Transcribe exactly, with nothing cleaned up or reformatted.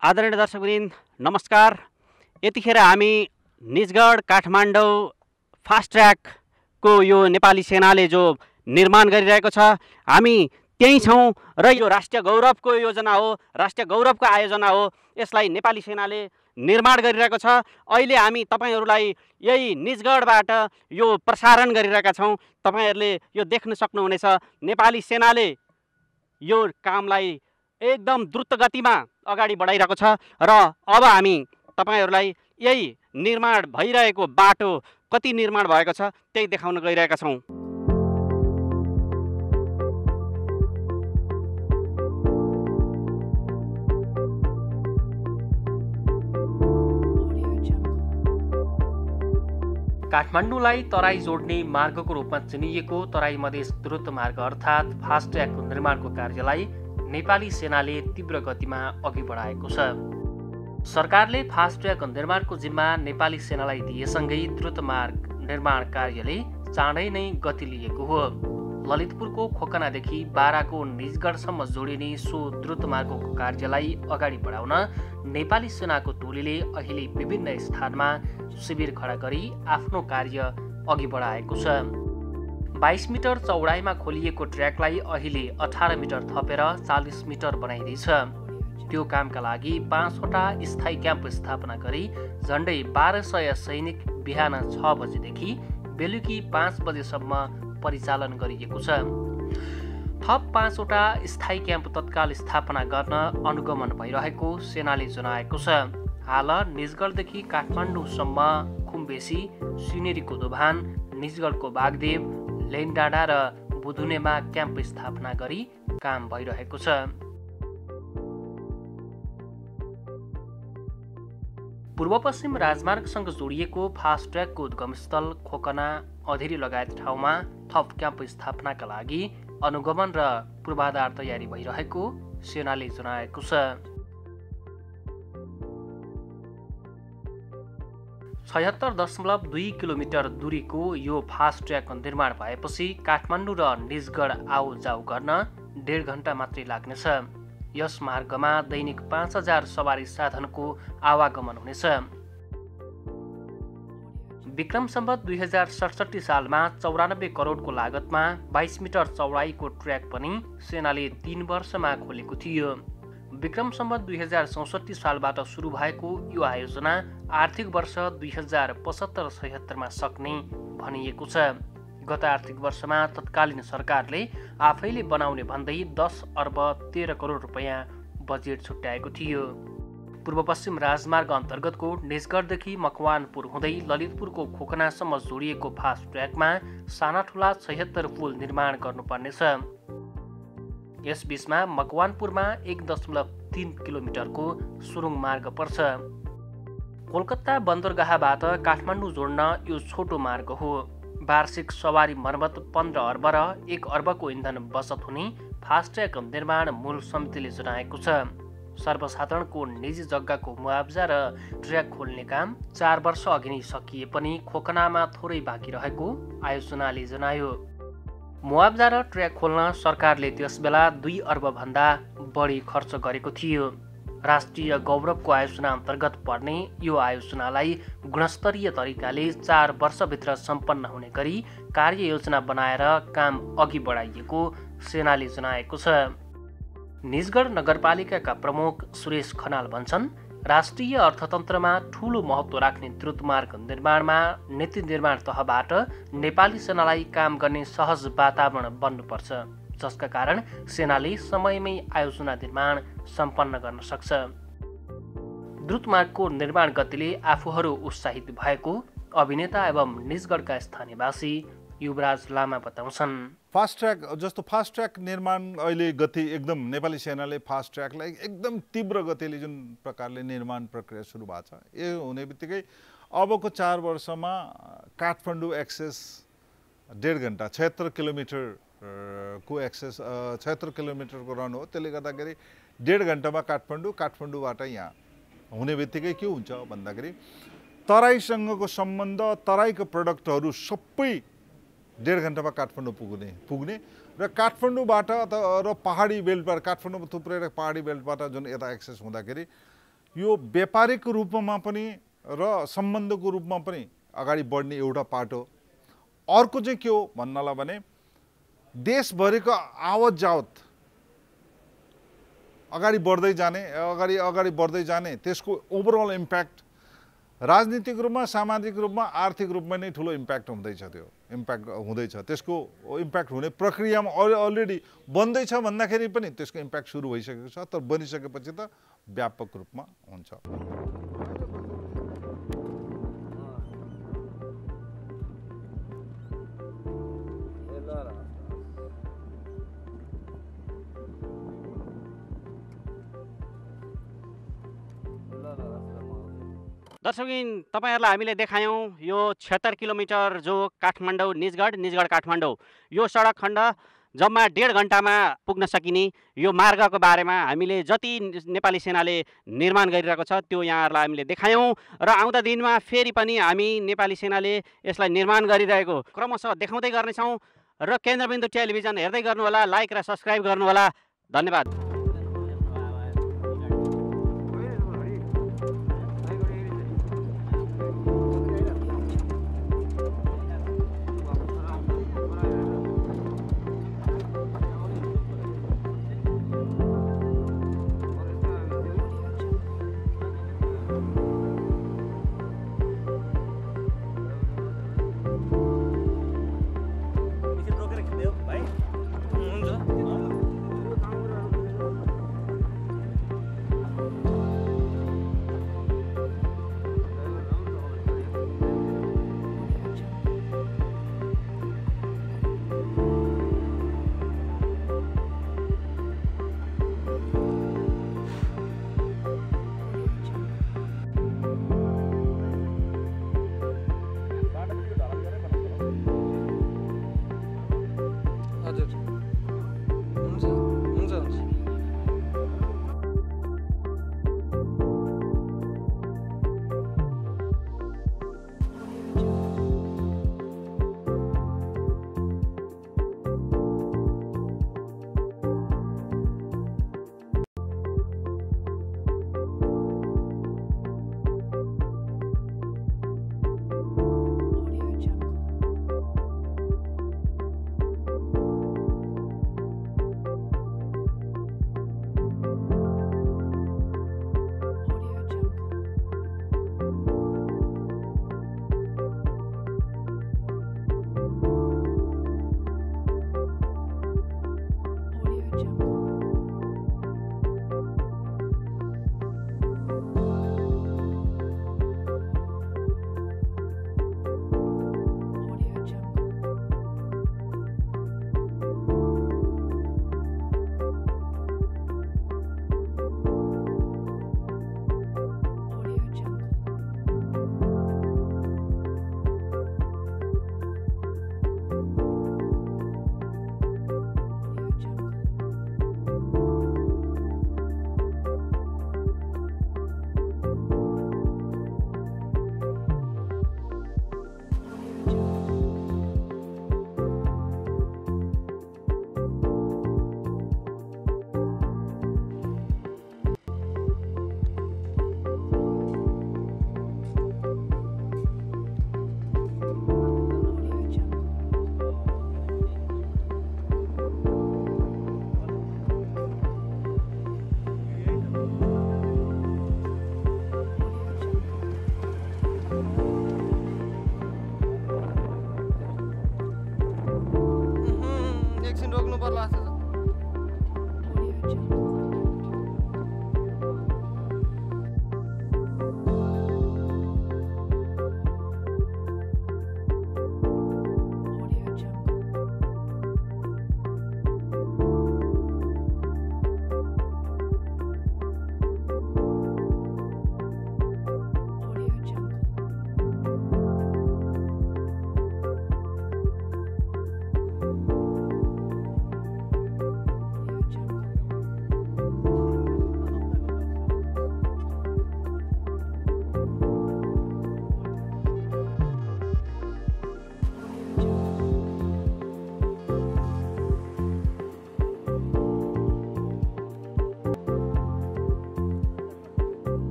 आदरणीय दर्शकवृन्द नमस्कार। यतिखेर हामी निजगढ काठमाडौँ फास्ट ट्र्याकको यो नेपाली सेनाले जो निर्माण गरिरहेको छ हामी त्यही छौँ र यो राष्ट्रिय गौरवको योजना हो, राष्ट्रिय गौरवको आयोजना हो। यसलाई नेपाली सेनाले निर्माण गरिरहेको छ। अहिले हामी तपाईहरुलाई यही निजगढबाट यो प्रसारण गरिरहेका छौँ। तपाईहरुले यो देख्न सक्नुहुनेछ। नेपाली सेनाले यो कामलाई एकदम द्रुत गतिमा अगाडि बढाइरहेको छ र अब हामी तपाईहरुलाई यही निर्माण भइरहेको बाटो कति निर्माण भएको छ त्यही देखाउन गइरहेका छौँ। काठमाडौँलाई तराई जोड्ने मार्गको रूपमा चिनिएको तराई मधेस द्रुत मार्ग अर्थात् फास्ट ट्र्याकको निर्माणको कार्यलाई नेपाली सेनाले तीव्र गतिमा अघि बढाएको छ। सरकारले फास्ट ट्र्याक निर्माणको जिम्मा नेपाली सेनालाई दिएसँगै द्रुत मार्ग निर्माण कार्यले चाँडै नै गति लिएको हो। ललितपुरको खोकनादेखि बाराको निजगढसम्म जोडिने सो द्रुत मार्गको कार्यलाई अगाडि बढाउन नेपाली सेनाको टोलीले अहिले विभिन्न स्थानमा शिविर खडा गरी आफ्नो कार्य अघि बढाएको छ। बाइस मिटर चौडाइमा खोलिएको ट्र्याकलाई अहिले अठार मिटर थपेर चालिस मिटर बनाइँदैछ। त्यो कामका लागि पाँचवटा स्थायी क्याम्प स्थापना गरी झन्डै बाह्र सय सैनिक बिहान छ बजेदेखि बेलुकी पाँच बजेसम्म परिचालन गरिएको छ। थप पाँचवटा स्थायी क्याम्प तत्काल स्थापना गर्न अनुगमन भइरहेको सेनाले जनाएको छ। हाल निजगढदेखि काठमाडौँसम्म खुम्बेसी, सिनेरीको दोभान, निजगढको बागदेव, लेनडाँडा र बुधुनेमा क्याम्प स्थापना गरी काम भइरहेको छ। पूर्व पश्चिम राजमार्गसँग जोडिएको फास्ट ट्र्याकको उद्गमस्थल खोकना, अधेरी लगायत ठाउँमा थप क्याम्प स्थापनाका लागि अनुगमन र पूर्वाधार तयारी भइरहेको सेनाले जनाएको छ। छयत्तर दशमलव दुई किलोमिटर दूरीको यो फास्ट ट्र्याक निर्माण भएपछि काठमाडौँ र निजगढ आउ जाउ गर्न डेढ घण्टा मात्रै लाग्नेछ। यस मार्गमा दैनिक पाँच हजार सवारी साधनको आवागमन हुनेछ। विक्रम सम्वत दुई हजार सडसठी सालमा चौरानब्बे करोडको लागतमा बाइस मिटर चौडाइको ट्र्याक पनि सेनाले तीन वर्षमा खोलेको थियो। विक्रम सम्वत दुई हजार चौसठी सालबाट सुरु भएको यो आयोजना आर्थिक वर्ष दुई हजार पचहत्तर छयत्तरमा सक्ने भनिएको छ। गत आर्थिक वर्षमा तत्कालीन सरकारले आफैले बनाउने भन्दै दस अर्ब तेह्र करोड रुपियाँ बजेट छुट्याएको थियो। पूर्व पश्चिम राजमार्ग अन्तर्गतको निजगढदेखि मकवानपुर हुँदै ललितपुरको खोकनासम्म जोडिएको फास्ट ट्र्याकमा साना ठुला छयत्तर पुल निर्माण गर्नुपर्नेछ। यस बीचमा मकवानपुरमा एक दशमलव तीन किलोमिटरको सुरुङ मार्ग पर्छ। कोलकाता बन्दरगाहबाट काठमाडौँ जोड्न यो छोटो मार्ग हो। वार्षिक सवारी मर्मत पन्ध्र अर्ब र एक अर्बको इन्धन बचत हुने फास्ट ट्र्याक निर्माण मूल समितिले जनाएको छ। सर्वसाधारणको निजी जग्गाको मुआब्जा र ट्र्याक खोल्ने काम चार वर्ष अघि नै सकिए पनि खोकनामा थोरै बाँकी रहेको आयोजनाले जनायो। मुआब्जा र ट्र्याक खोल्न सरकारले त्यसबेला दुई अर्ब भन्दा बढी खर्च गरेको थियो। राष्ट्रिय गौरवको आयोजना अन्तर्गत पर्ने यो आयोजनालाई गुणस्तरीय तरिकाले चार वर्षभित्र सम्पन्न हुने गरी कार्ययोजना बनाएर काम अघि बढाइएको सेनाले जनाएको छ। निजगढ नगरपालिकाका प्रमुख सुरेश खनाल भन्छन्, राष्ट्रिय अर्थतन्त्रमा ठूलो महत्त्व राख्ने द्रुत मार्ग निर्माणमा नीति निर्माण तहबाट नेपाली सेनालाई काम गर्ने सहज वातावरण बन्नुपर्छ, जसका कारण सेनाले समयमै आयोजना निर्माण सम्पन्न गर्न सक्छ। द्रुत मार्गको निर्माण गतिले आफूहरू उत्साहित भएको अभिनेता एवं निजगढका स्थानीयवासी युवराज लामा बताउँछन्। फास्ट ट्र्याक जस्तो फास्ट ट्र्याक निर्माण अहिले गति एकदम नेपाली सेनाले फास्ट ट्र्याकलाई एकदम तीव्र गतिले जुन प्रकारले निर्माण प्रक्रिया सुरु भएको छ, यो हुने बित्तिकै अबको चार वर्षमा काठमाडौँ एक्सेस डेढ घन्टा छयत्तर किलोमिटर को एक्सेस छयत्तर किलोमिटरको रन हो। त्यसले गर्दाखेरि डेढ घन्टामा काठमाडौँ काठमाडौँबाट यहाँ हुने बित्तिकै के हुन्छ भन्दाखेरि तराईसँगको सम्बन्ध, तराईको प्रडक्टहरू सबै डेढ घन्टामा काठमाडौँ पुग्ने पुग्ने र काठमाडौँबाट र पहाडी बेल्टबाट काठमाडौँमा थुप्रेर पहाडी बेल्टबाट जुन यता एक्सेस हुँदाखेरि यो व्यापारिक रूपमा पनि र सम्बन्धको रूपमा पनि अगाडि बढ्ने एउटा पाटो। अर्को चाहिँ के हो भन्नलाई भने देशभरिको आवत जावत अगाडि बढ्दै जाने अगाडि अगाडि बढ्दै जाने त्यसको ओभरअल इम्प्याक्ट राजनीतिक रूपमा, सामाजिक रूपमा, आर्थिक रूपमा नै ठुलो इम्प्याक्ट हुँदैछ। त्यो इम्प्याक्ट हुँदैछ, त्यसको इम्प्याक्ट हुने प्रक्रियामा अलरेडी बन्दैछ भन्दाखेरि पनि त्यसको इम्प्याक्ट सुरु भइसकेको छ। तर बनिसकेपछि त व्यापक रूपमा हुन्छ। दर्शकबिन, तपाईँहरूलाई हामीले देखायौँ यो छिहत्तर किलोमिटर जो काठमाडौँ निजगढ निजगढ काठमाडौँ यो सडक खण्ड जम्मा डेढ घन्टामा पुग्न सकिने यो मार्गको बारेमा हामीले जति नेपाली सेनाले निर्माण गरिरहेको छ त्यो यहाँहरूलाई हामीले देखायौँ। र आउँदा दिनमा फेरि पनि हामी नेपाली सेनाले यसलाई निर्माण गरिरहेको क्रमशः देखाउँदै गर्नेछौँ। र केन्द्रबिन्दु टेलिभिजन हेर्दै गर्नुहोला, लाइक र सब्सक्राइब गर्नुहोला। धन्यवाद। Thank you.